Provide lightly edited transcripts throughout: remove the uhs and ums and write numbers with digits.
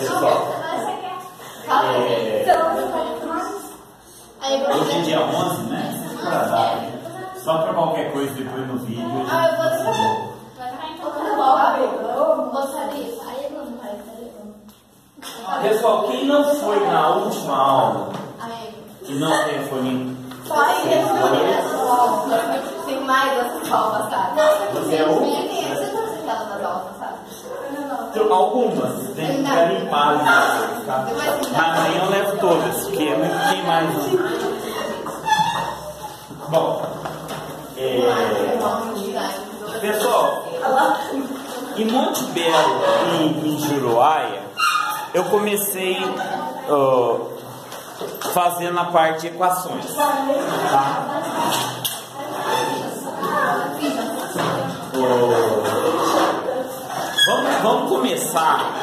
pessoal, hoje é dia 11, né? Só para qualquer coisa depois no vídeo. Pessoal, quem não foi na última aula e não foi tem mais essa aula passada. Você é o? Algumas, tem que garimpar, tá? Na manhã eu levo todas, porque é muito tem mais um. Bom, pessoal, em Monte Belo e em Juruáia, eu comecei fazendo a parte de equações, tá? Vamos começar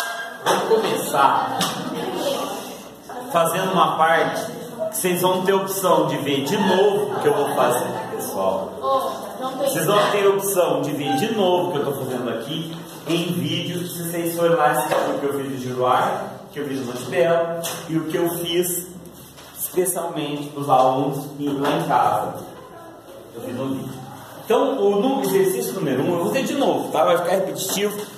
fazendo uma parte que vocês vão ter opção de ver de novo o que eu vou fazer, pessoal. Vocês vão ter opção de ver de novo o que eu estou fazendo aqui em vídeo, se vocês forem lá assistir o que eu fiz de Juruáia, o que eu fiz de Monte Belo e o que eu fiz especialmente para os alunos lá em casa. Eu fiz no vídeo. Então, o exercício número 1, eu vou ter de novo, tá? Vai ficar repetitivo.